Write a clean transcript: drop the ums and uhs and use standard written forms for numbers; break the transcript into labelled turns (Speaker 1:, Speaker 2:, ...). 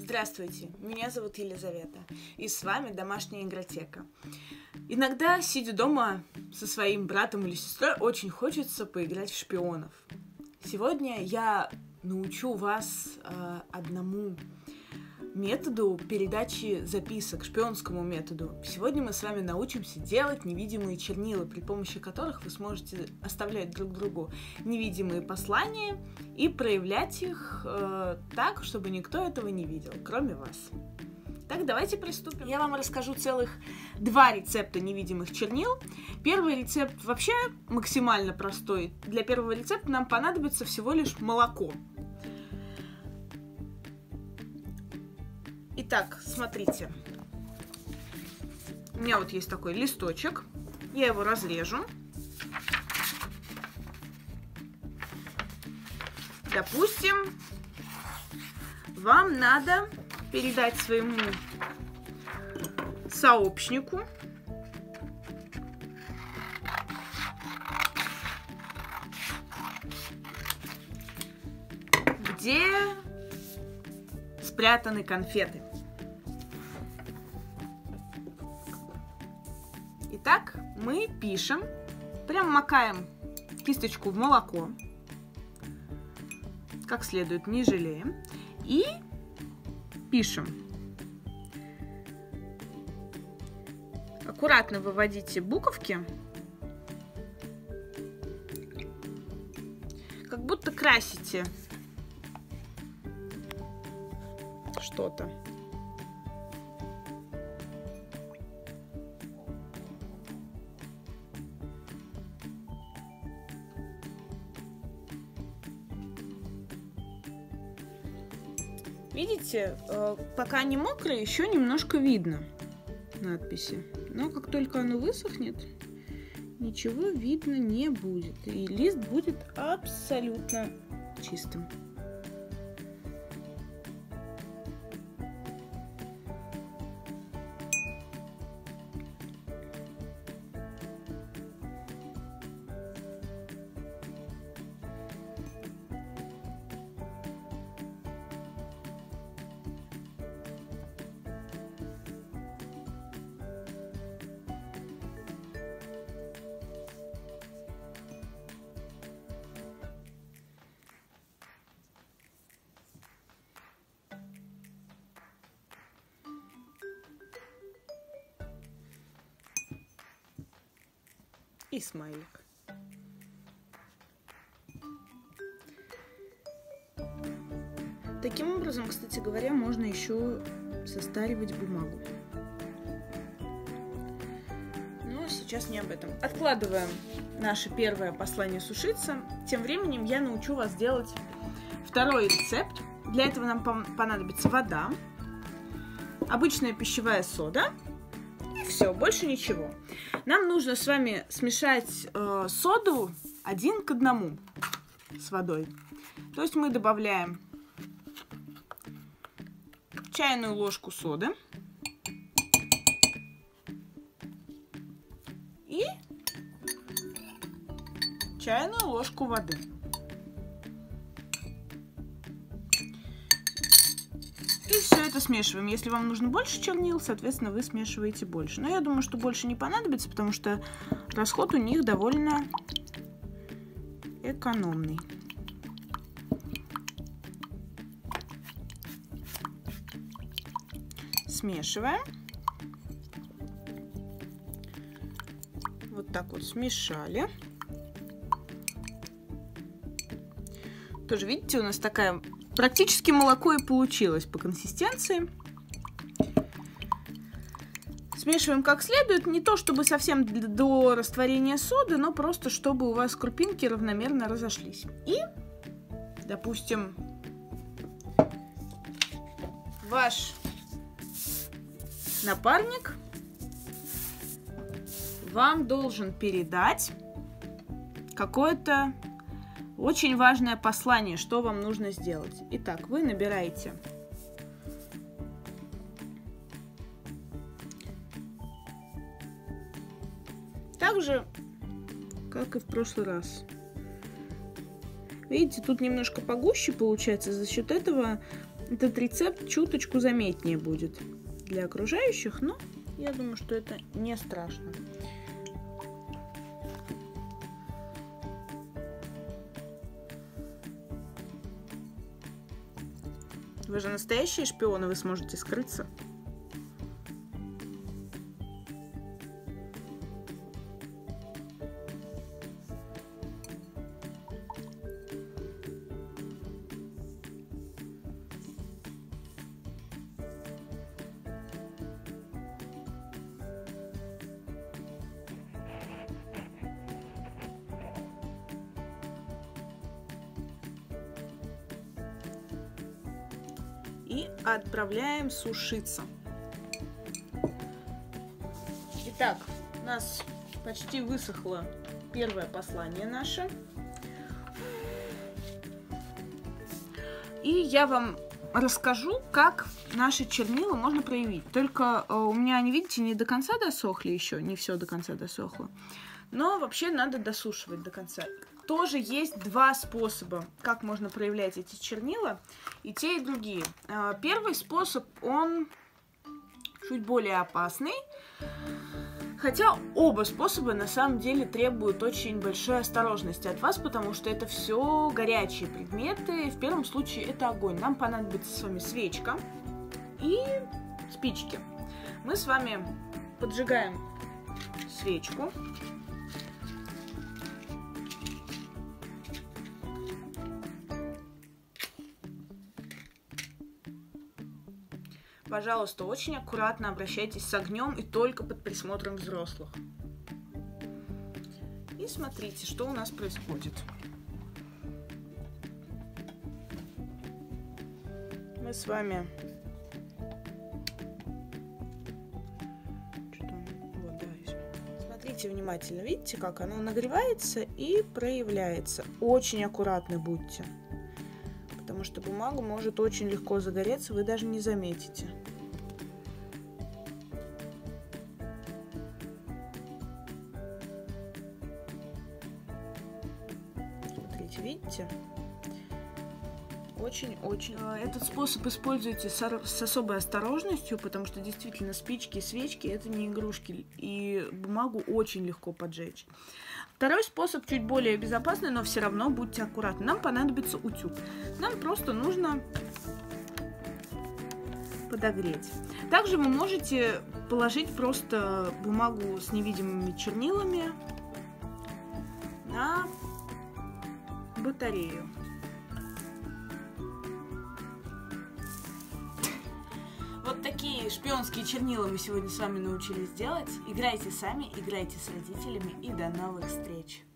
Speaker 1: Здравствуйте, меня зовут Елизавета, и с вами Домашняя игротека. Иногда, сидя дома со своим братом или сестрой, очень хочется поиграть в шпионов. Сегодня я научу вас одному методу передачи записок, шпионскому методу. Сегодня мы с вами научимся делать невидимые чернила, при помощи которых вы сможете оставлять друг другу невидимые послания и проявлять их так, чтобы никто этого не видел, кроме вас. Так, давайте приступим. Я вам расскажу целых 2 рецепта невидимых чернил. Первый рецепт вообще максимально простой. Для первого рецепта нам понадобится всего лишь молоко. Итак, смотрите. У меня вот есть такой листочек. Я его разрежу. Допустим, вам надо передать своему сообщнику где спрятаны конфеты. Итак, мы пишем, прям макаем кисточку в молоко, как следует, не жалеем, и пишем. Аккуратно выводите буковки, как будто красите что-то. Видите, пока они мокрые, еще немножко видно надписи. Но как только оно высохнет, ничего видно не будет. И лист будет абсолютно чистым. И смайлик. Таким образом, кстати говоря, можно еще состаривать бумагу. Но сейчас не об этом. Откладываем наше первое послание сушиться. Тем временем я научу вас делать второй рецепт. Для этого нам понадобится вода, обычная пищевая сода и все, больше ничего. Нам нужно с вами смешать соду 1 к 1 с водой. То есть мы добавляем чайную ложку соды и чайную ложку воды. И все это смешиваем. Если вам нужно больше чернил, соответственно, вы смешиваете больше. Но я думаю, что больше не понадобится, потому что расход у них довольно экономный. Смешиваем. Вот так вот смешали. Тоже, видите, у нас такая... Практически молоко и получилось по консистенции. Смешиваем как следует. Не то чтобы совсем до растворения соды, но просто чтобы у вас крупинки равномерно разошлись. И, допустим, ваш напарник вам должен передать какое-то очень важное послание, что вам нужно сделать. Итак, вы набираете так же, как и в прошлый раз. Видите, тут немножко погуще получается. За счет этого этот рецепт чуточку заметнее будет для окружающих, но я думаю, что это не страшно. Вы же настоящие шпионы, вы сможете скрыться. И отправляем сушиться. Итак, у нас почти высохло первое послание наше. И я вам расскажу, как наши чернила можно проявить. Только у меня они, видите, не до конца досохли еще, не все до конца досохло. Но вообще надо досушивать до конца. Тоже есть два способа, как можно проявлять эти чернила, и те, и другие. Первый способ, он чуть более опасный, хотя оба способа на самом деле требуют очень большой осторожности от вас, потому что это все горячие предметы. В первом случае это огонь. Нам понадобится с вами свечка и спички. Мы с вами поджигаем свечку. Пожалуйста, очень аккуратно обращайтесь с огнем и только под присмотром взрослых. И смотрите, что у нас происходит. Мы с вами... Смотрите внимательно, видите, как оно нагревается и проявляется. Очень аккуратны будьте. Потому что бумага может очень легко загореться, вы даже не заметите. Смотрите, видите? Очень-очень. Этот способ используйте с особой осторожностью, потому что действительно спички и свечки это не игрушки, и бумагу очень легко поджечь. Второй способ чуть более безопасный, но все равно будьте аккуратны. Нам понадобится утюг. Нам просто нужно подогреть. Также вы можете положить просто бумагу с невидимыми чернилами на батарею. Вот такие шпионские чернила мы сегодня с вами научились делать. Играйте сами, играйте с родителями и до новых встреч!